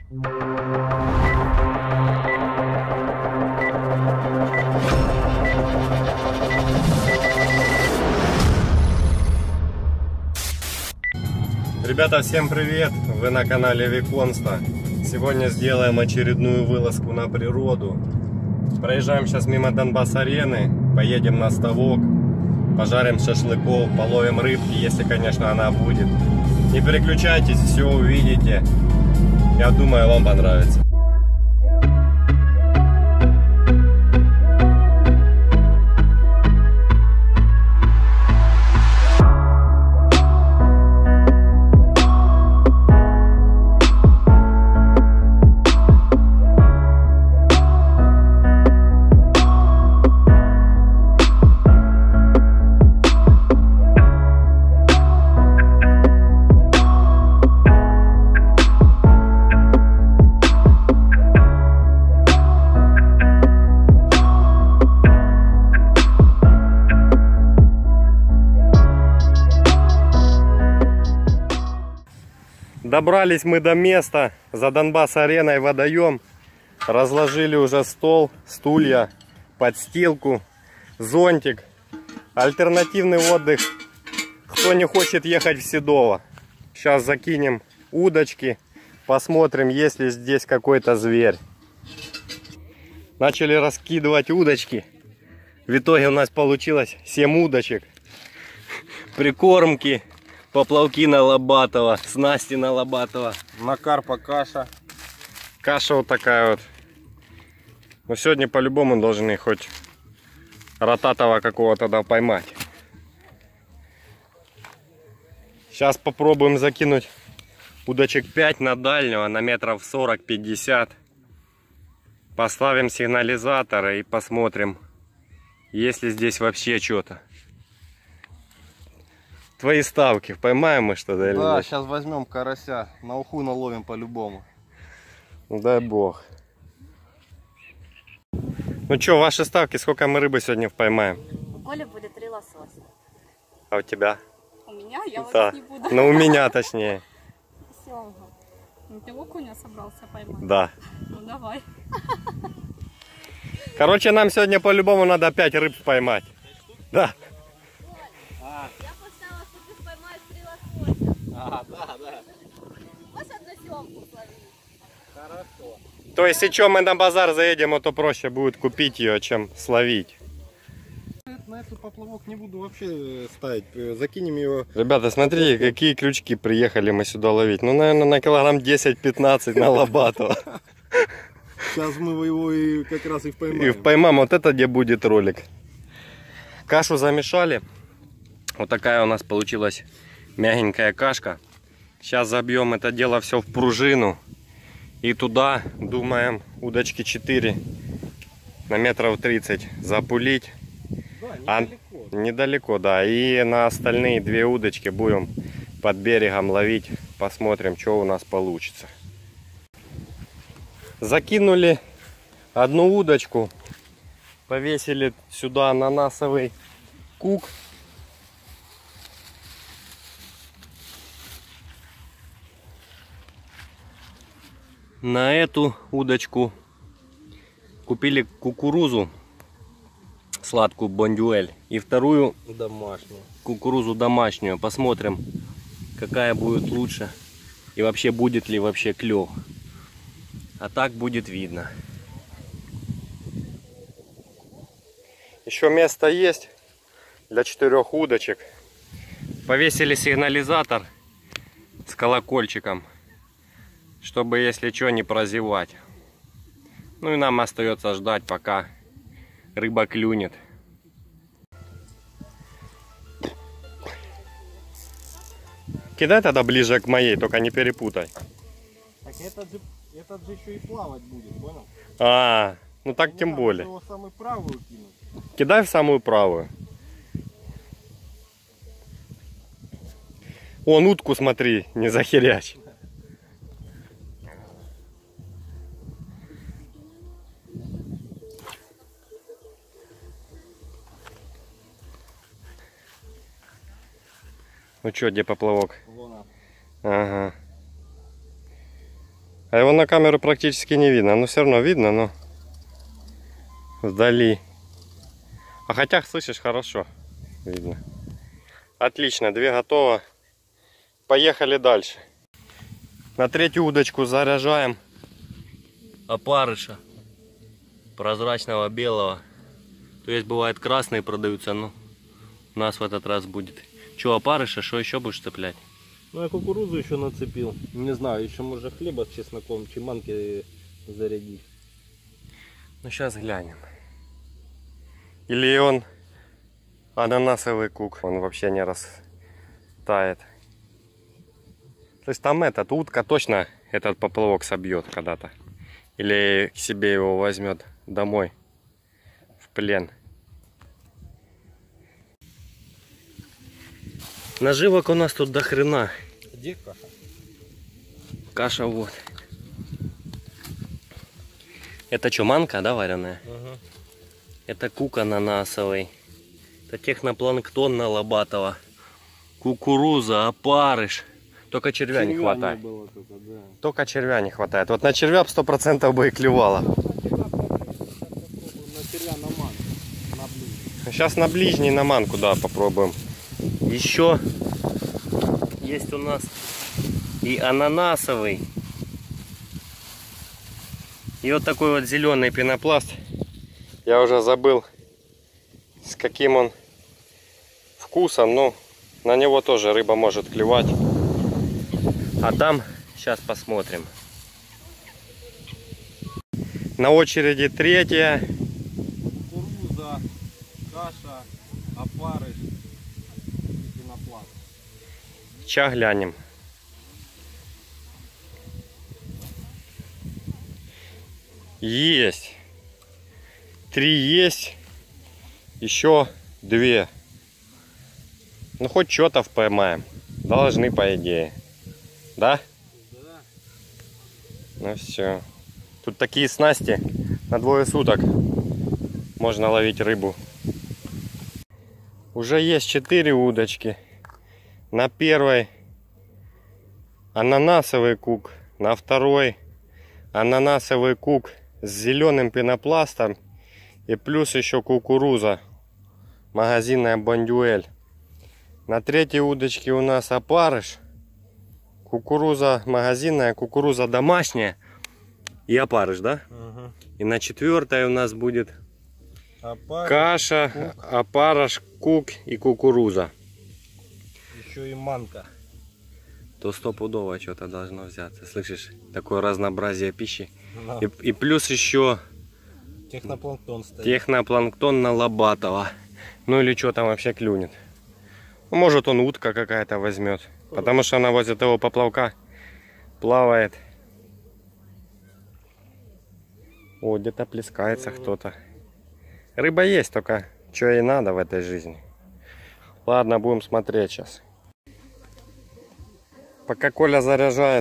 Ребята, всем привет! Вы на канале Виконста. Сегодня сделаем очередную вылазку на природу. Проезжаем сейчас мимо Донбасс-арены, поедем на ставок, пожарим шашлыков, половим рыбки, если, конечно, она будет. Не переключайтесь, все увидите. Я думаю, вам понравится. Добрались мы до места, за Донбасс-ареной водоем. Разложили уже стол, стулья, подстилку, зонтик. Альтернативный отдых, кто не хочет ехать в Седово. Сейчас закинем удочки, посмотрим, есть ли здесь какой-то зверь. Начали раскидывать удочки. В итоге у нас получилось 7 удочек. Прикормки. Поплавки на Лобатова, снасти на Лобатова. На карпа каша. Каша вот такая вот. Но сегодня по-любому должны хоть ротатого какого-то поймать. Сейчас попробуем закинуть удочек 5 на дальнего, на метров 40-50. Поставим сигнализаторы и посмотрим, есть ли здесь вообще что-то. Твои ставки, поймаем мы что-то или да, нет? сейчас возьмем карася, на уху наловим по-любому. Ну дай бог. Ну что, ваши ставки, сколько мы рыбы сегодня поймаем? У Коли будет 3 лосося. А у тебя? У меня? Я Да. вот не буду. Ну у меня точнее. Семга. Ну ты окуня собрался поймать? Да. Ну давай. Короче, нам сегодня по-любому надо 5 рыб поймать. Да. Я поставила, что ты поймаешь 3 лосося. Да. Можешь одну семгу словить? Хорошо. То есть, если мы на базар заедем, то проще будет купить ее, чем словить. На этот поплавок не буду вообще ставить. Закинем его. Ребята, смотрите, какие крючки приехали мы сюда ловить. Ну, наверное, на килограмм 10-15 на Лобатова. Сейчас мы его и как раз и поймаем. И поймаем, вот это где будет ролик. Кашу замешали. Вот такая у нас получилась мягенькая кашка. Сейчас забьем это дело все в пружину. И туда, думаем, удочки 4 на метров 30 запулить. Да, недалеко. Недалеко, да. И на остальные 2 удочки будем под берегом ловить. Посмотрим, что у нас получится. Закинули одну удочку. Повесили сюда ананасовый кук. На эту удочку купили кукурузу сладкую бондюэль и вторую Домашний. кукурузу домашнюю. Посмотрим, какая будет лучше и вообще будет ли вообще клев. А так будет видно. Еще место есть для 4 удочек. Повесили сигнализатор с колокольчиком, чтобы, если что, не прозевать. Ну и нам остается ждать, пока рыба клюнет. Кидай тогда ближе к моей, только не перепутай. Так этот же еще и плавать будет, понял? А, ну так Не тем надо более. его в самую правую кинуть. Кидай в самую правую. Вон утку смотри, не захерячь. Ну что, где поплавок? Вон он. Ага. А его на камеру практически не видно. Но все равно видно, но вдали. А хотя, слышишь, хорошо видно. Отлично, 2 готово. Поехали дальше. На 3-ю удочку заряжаем опарыша. Прозрачного белого. То есть бывает красные продаются, но у нас в этот раз будет. Че, опарыша, что еще будешь цеплять? Ну я кукурузу еще нацепил. Не знаю, еще можно хлеба с чесноком, чиманки зарядить. Ну сейчас глянем. Или он ананасовый кук, он вообще не растает. То есть там этот утка точно этот поплавок собьет когда-то. Или к себе его возьмет домой в плен. Наживок у нас тут до хрена. Где каша? Каша вот. Это что, манка, да, вареная? Ага. Это кук ананасовый. Это технопланктон лобатого. Кукуруза, опарыш. Только червя не хватает. Было только, да. Только червя не хватает. Вот на червя 100% бы и клевало. На червя на ман. На блин. Сейчас на ближний, на манку, да, попробуем. Еще есть у нас и ананасовый. И вот такой вот зеленый пенопласт. Я уже забыл, с каким он вкусом, но на него тоже рыба может клевать. А там сейчас посмотрим. На очереди 3-я. Кукуруза, каша, опарыш и пенопласт. Сейчас глянем. Есть. 3 есть. Еще 2. Ну хоть что-то поймаем. Должны, по идее. Да? Да. Ну все. Тут такие снасти. На 2 суток можно ловить рыбу. Уже есть 4 удочки. На 1-й ананасовый кук. На 2-й ананасовый кук с зеленым пенопластом. И плюс еще кукуруза. Магазинная Бондюэль. На 3-й удочке у нас опарыш. Кукуруза магазинная, кукуруза домашняя. И опарыш, да? Ага. И на 4-й у нас будет Опарыш, каша, кук. опарыш, кук и кукуруза. Еще и манка. То стопудово что-то должно взяться. Слышишь? Такое разнообразие пищи. Да. И плюс еще Технопланктон стоит. технопланктон лобатого. Ну или что там вообще клюнет. Может он утка какая-то возьмет. Потому что она возле того поплавка плавает. О, где-то плескается кто-то. Рыба есть, только что ей надо в этой жизни. Ладно, будем смотреть сейчас. Пока Коля заряжает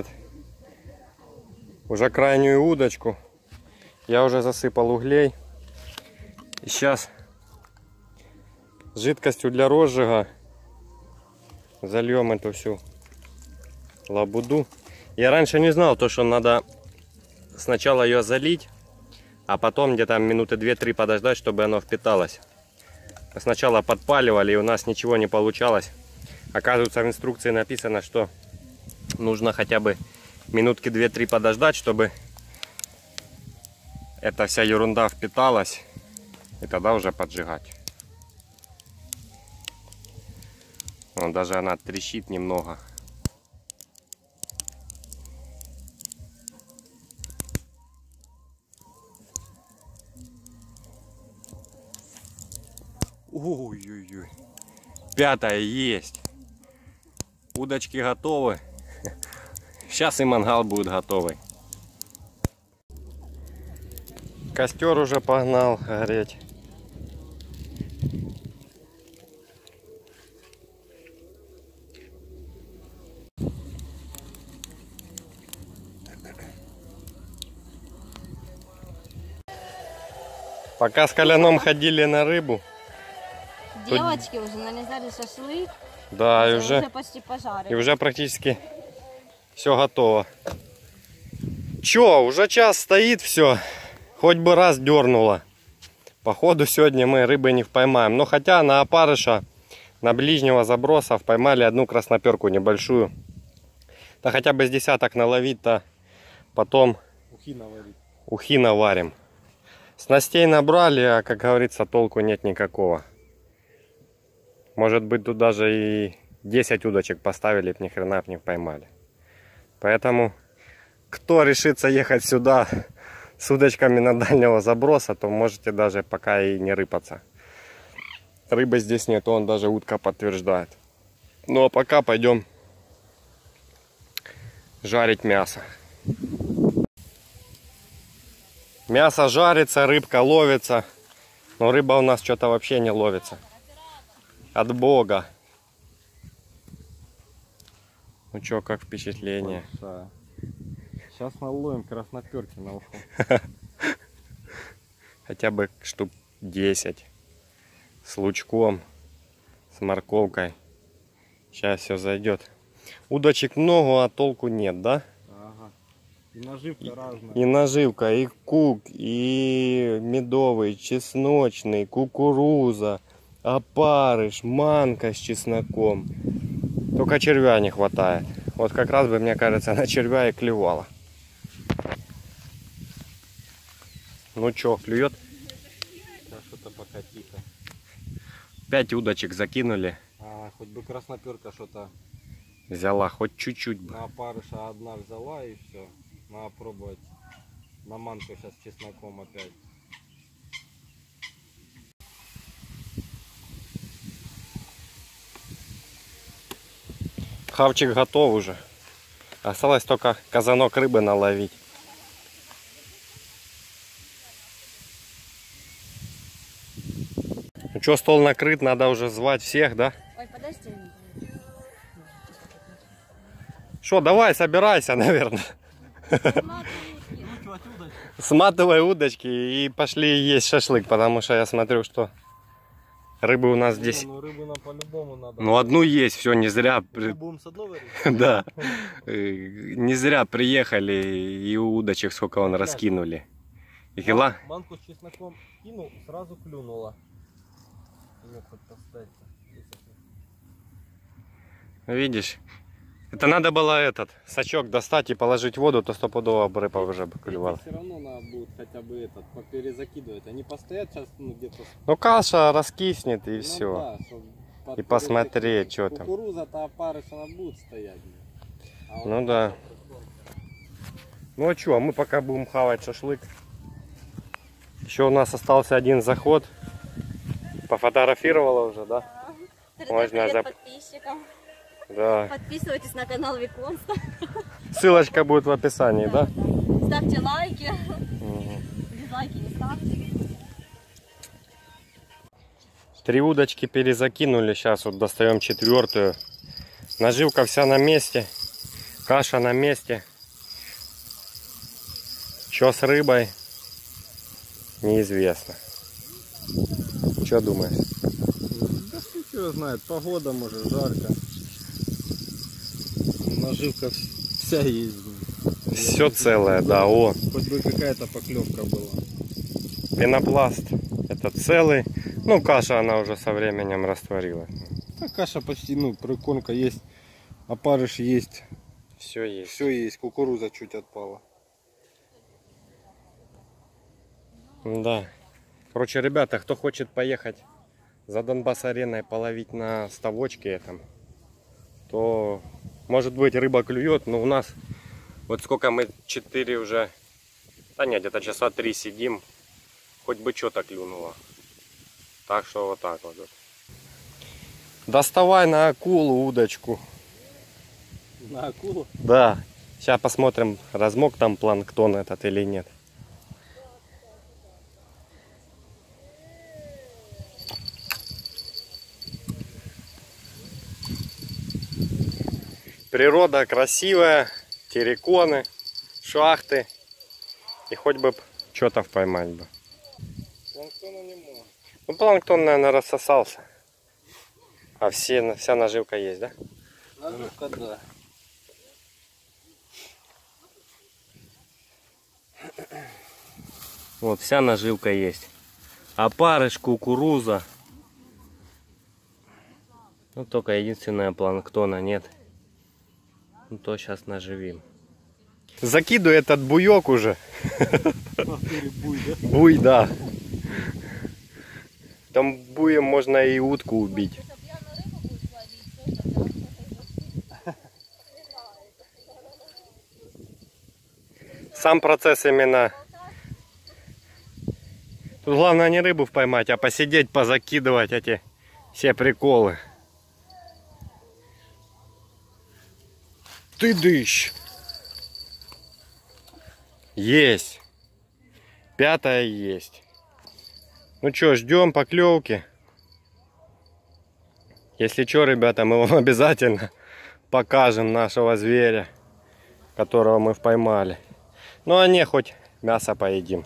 уже крайнюю удочку, я уже засыпал углей. И сейчас жидкостью для розжига зальем эту всю лабуду. Я раньше не знал, что надо сначала ее залить, а потом где-то минуты 2-3 подождать, чтобы оно впиталось. Мы сначала подпаливали, и у нас ничего не получалось. Оказывается, в инструкции написано, что нужно хотя бы минутки 2-3 подождать, чтобы эта вся ерунда впиталась, и тогда уже поджигать. Вон, даже она трещит немного. Ой-ой-ой. 5-я есть. Удочки готовы. Сейчас и мангал будет готовый. Костер уже погнал гореть. Пока с Коляном ходили на рыбу. Девочки уже налезали шашлык. Да, и уже уже почти пожарили. и уже практически все готово. Чё, уже час стоит все. Хоть бы раз дернуло. Походу сегодня мы рыбы не поймаем. Но хотя на опарыша, на ближнего заброса поймали одну красноперку небольшую. Да хотя бы с десяток наловить-то потом ухи наварим. Снастей набрали, а как говорится, толку нет никакого. Может быть, тут даже и 10 удочек поставили, ни хрена не поймали. Поэтому, кто решится ехать сюда с удочками на дальнего заброса, то можете даже пока и не рыпаться. Рыбы здесь нет, он даже утка подтверждает. Ну а пока пойдем жарить мясо. Мясо жарится, рыбка ловится. Но рыба у нас что-то вообще не ловится. От Бога. Ну чё, как впечатление? Сейчас наловим красноперки на ухо. Хотя бы штук 10. С лучком, с морковкой. Сейчас все зайдет. Удочек много, а толку нет, да? Ага. И наживка разная. И наживка, и кук, и медовый, чесночный, кукуруза, опарыш, манка с чесноком. Только червя не хватает. Вот как раз бы, мне кажется, на червя и клевала. Ну чё, клюет? Да, что-то пока тихо. 5 удочек закинули. А, хоть бы красноперка что-то Взяла хоть чуть-чуть бы. на опарыша одна взяла и все. Надо пробовать на манку сейчас с чесноком опять. Хавчик готов уже. Осталось только казанок рыбы наловить. Ну что, стол накрыт, надо уже звать всех, да? Ой, подожди. Что, давай, собирайся, наверное. Сматывай удочки и пошли есть шашлык, потому что я смотрю, что рыбы у нас здесь... Ну рыбу нам по-любому надо. Ну одну есть, все, не зря... Будем с одной варить? Да. Не зря приехали и удочек сколько он раскинули. И кила... Манку с чесноком кинул, сразу клюнула. Ну, хоть поставить. Видишь? Это надо было этот сачок достать и положить в воду, то стопудово рыба уже бы клювала. Все равно надо будет хотя бы этот поперезакидывать. Они постоят сейчас, ну где-то. Ну каша раскиснет и Ну, все. да, И посмотреть, что там. Кукуруза-то опарыш, она будет стоять. А Ну да. Ну а что, мы пока будем хавать шашлык. Еще у нас остался один заход. Пофотографировала уже, да? Можно Привет за... подписчикам. Да. Подписывайтесь на канал Виконста. Ссылочка будет в описании, да? Ставьте лайки. Угу. Дизлайки не ставьте. 3 удочки перезакинули. Сейчас вот достаем 4-ю. Наживка вся на месте. Каша на месте. Что с рыбой? Неизвестно. Что думаешь? Да кто знает, погода может, жарко. Наживка вся есть. Все целое, да, о. Хоть бы какая-то поклевка была. Пенопласт. Это целый. Ну, каша она уже со временем растворилась. Да, каша почти, ну, прикормка есть, опарыш есть. Все есть. Все есть, кукуруза чуть отпала. Да. Короче, ребята, кто хочет поехать за Донбасс-ареной половить на ставочке этом, то, может быть, рыба клюет, но у нас, вот сколько мы 4 уже, да нет, где-то часа 3 сидим, хоть бы что-то клюнуло. Так что вот так вот. Доставай на акулу удочку. На акулу? Да. Сейчас посмотрим, размок там планктон этот или нет. Природа красивая, терриконы, шахты. И хоть бы что-то поймать бы. Планктона немного. Ну, планктон, наверное, рассосался. А вся наживка есть, да? Наживка, да. Вот вся наживка есть. Опарыш, кукуруза. Ну только единственное, планктона нет. Ну то сейчас наживим. Закидывай этот буек уже. Буй, да. Там буем можно и утку убить. Сам процесс именно... Тут главное не рыбу поймать, а посидеть, позакидывать эти все приколы. Ты дышь. Есть. 5-я есть. Ну что, ждем поклевки. Если что, ребята, мы вам обязательно покажем нашего зверя, которого мы поймали. Ну а не, хоть мясо поедим.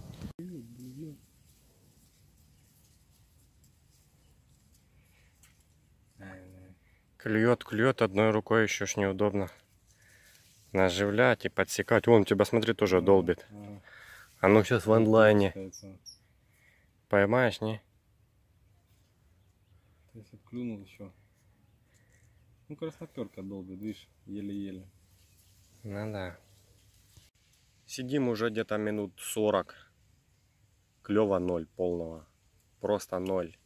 Клюет, клюет, одной рукой еще ж неудобно наживлять и подсекать. Вон, тебя, смотри, тоже долбит. А ну сейчас в онлайне. Поймаешь, не? Если клюнул еще. Ну, красноперка долбит, видишь, еле-еле. Ну да. Сидим уже где-то минут 40. Клёва 0 полного. Просто 0.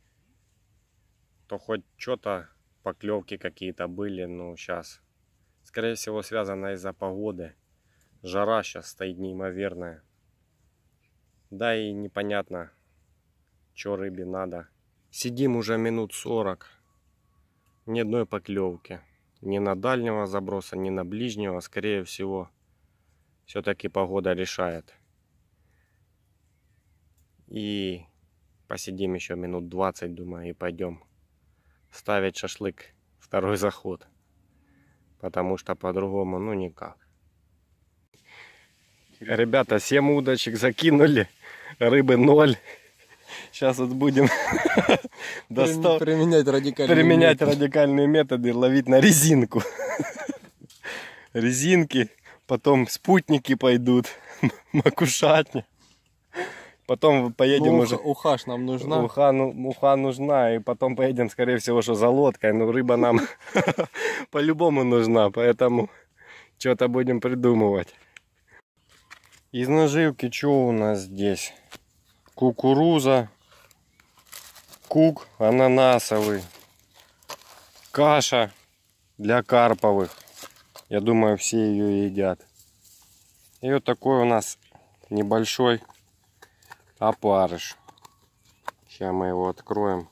То хоть что-то поклевки какие-то были, но сейчас. Скорее всего, связано из-за погоды. Жара сейчас стоит неимоверная. Да и непонятно, что рыбе надо. Сидим уже минут 40. Ни одной поклевки. Ни на дальнего заброса, ни на ближнего. Скорее всего, все-таки погода решает. И посидим еще минут 20, думаю, и пойдем ставить шашлык. Второй заход. Потому что по-другому, ну никак. Ребята, 7 удочек закинули. Рыбы 0. Сейчас вот будем применять радикальные методы, ловить на резинку. Резинки, потом спутники пойдут, макушатни. Потом поедем уже... Уха ж нам нужна. Уха нужна, и потом поедем, скорее всего, что за лодкой. Но рыба нам по-любому нужна, поэтому что-то будем придумывать. Из наживки что у нас здесь? Кукуруза, кук ананасовый, каша для карповых. Я думаю, все ее едят. И вот такой у нас небольшой опарыш. Сейчас мы его откроем.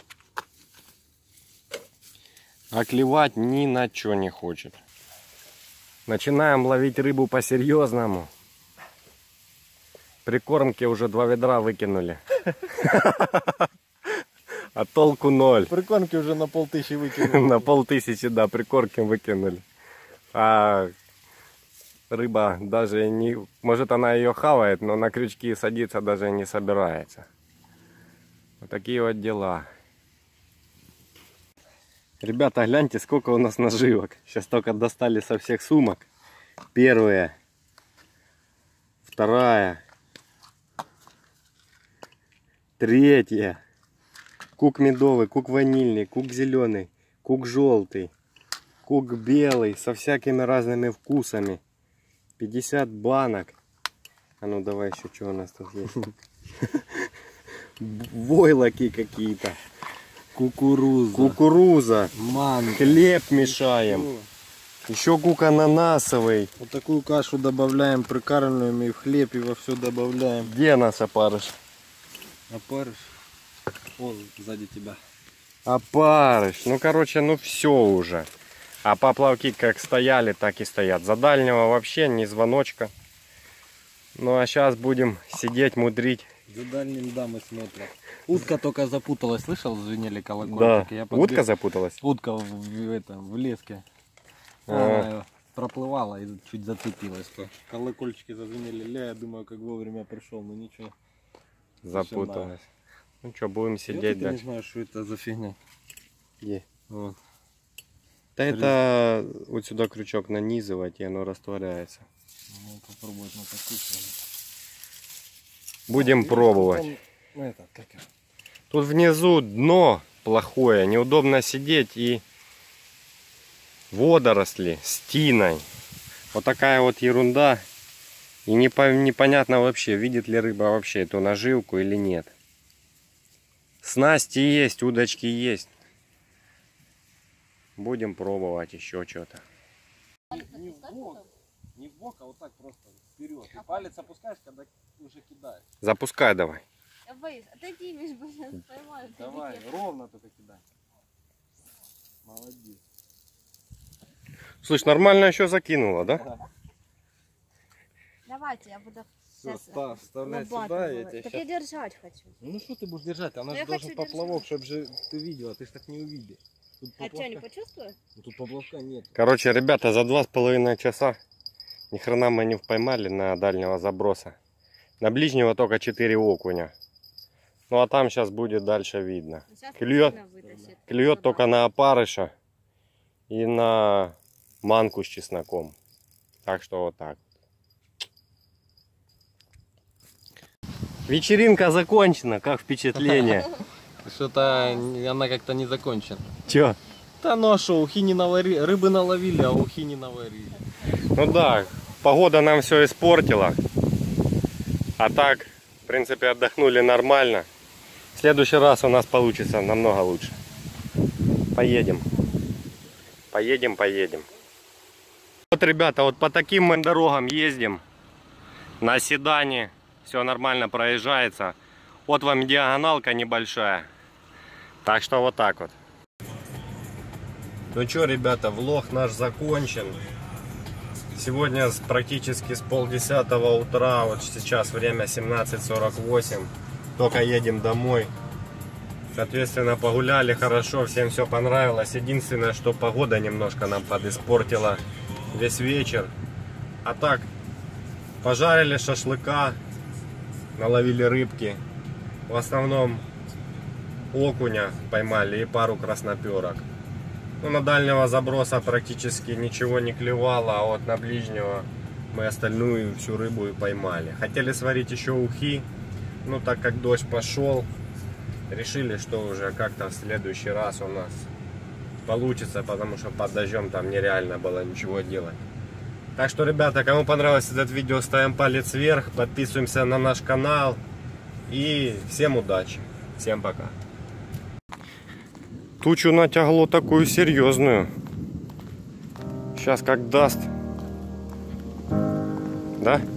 А клевать ни на что не хочет. Начинаем ловить рыбу по-серьезному. Прикормки уже 2 ведра выкинули. А толку 0. Прикормки уже на 500 выкинули. На 500, да, прикормки выкинули. А рыба даже не... Может, она ее хавает, но на крючки садиться даже не собирается. Вот такие вот дела. Ребята, гляньте, сколько у нас наживок. Сейчас только достали со всех сумок. Первая, вторая, третья. Кук медовый, кук ванильный, кук зеленый, кук желтый, кук белый, со всякими разными вкусами. 50 банок. А ну давай еще, что у нас тут есть. Войлоки какие-то. Кукуруза. Манка. Хлеб мешаем. Еще кук ананасовый. Вот такую кашу добавляем, прикармливаем и в хлеб, и во все добавляем. Где наш опарыш? Опарыш. О, сзади тебя. Опарыш. Ну короче, ну все уже. А поплавки как стояли, так и стоят. За дальнего вообще ни звоночка. Ну а сейчас будем сидеть, мудрить. За дальним, да, мы смотрим. Утка только запуталась, слышал, звенели колокольчики? Да, Я утка запуталась? Утка в леске. Она проплывала и чуть зацепилась. Колокольчики зазвенели. Я думаю, как вовремя пришел, но ничего. Запуталась. Ну что, будем сидеть Я не дальше. знаю, что это за фигня. Где? Вот. Да это вот сюда крючок нанизывать, и оно растворяется. Ну, попробовать на такую. Будем пробовать. Тут внизу дно плохое, неудобно сидеть и водоросли с тиной. Вот такая вот ерунда. И непонятно вообще, видит ли рыба вообще эту наживку или нет. Снасти есть, удочки есть. Будем пробовать еще что-то. Не в бок, а вот так просто вперед. И палец опускаешь, когда уже кидаешь. Запускай давай. Я боюсь. Отойди, Миш, бо сейчас поймаю. Давай, ровно только кидай. Молодец. Слышь, нормально еще закинула, да? Давайте, я буду Все, сейчас вставляй сюда. лопату. Я Так тебя я держать хочу. Ну что ты будешь держать? Она Ну, же я должен хочу поплавок, чтобы же ты видела. Ты ж так не увидишь. Тут А что, не почувствую? Тут поплавка нет. Короче, ребята, за 2,5 часа ни хрена мы не поймали на дальнего заброса. На ближнего только 4 окуня. Ну а там сейчас будет дальше видно. Сейчас Клюет, Кристина вытащит. клюет Ну, только да. на опарыша и на манку с чесноком. Так что вот так. Вечеринка закончена, как впечатление? Что-то она как-то не закончена. Чё? Да ну а что, ухи не наварили, рыбы наловили, а ухи не наварили. Ну да, погода нам все испортила. А так, в принципе, отдохнули нормально. В следующий раз у нас получится намного лучше. Поедем. Поедем. Вот, ребята, вот по таким мы дорогам ездим. На седане. Все нормально проезжается. Вот вам диагоналка небольшая. Так что вот так вот. Ну что, ребята, влог наш закончен. Сегодня практически с 9:30 утра. Вот сейчас время 17:48. Только едем домой. Соответственно, погуляли хорошо, всем все понравилось. Единственное, что погода немножко нам подиспортила весь вечер. А так, пожарили шашлыка, наловили рыбки. В основном окуня поймали и пару красноперок. Ну, на дальнего заброса практически ничего не клевало, а вот на ближнего мы остальную всю рыбу и поймали. Хотели сварить еще ухи, но так как дождь пошел, решили, что уже как-то в следующий раз у нас получится, потому что под дождем там нереально было ничего делать. Так что, ребята, кому понравилось этот видео, ставим палец вверх, подписываемся на наш канал и всем удачи, всем пока. Тучу натягло такую серьезную. Сейчас как даст. Да?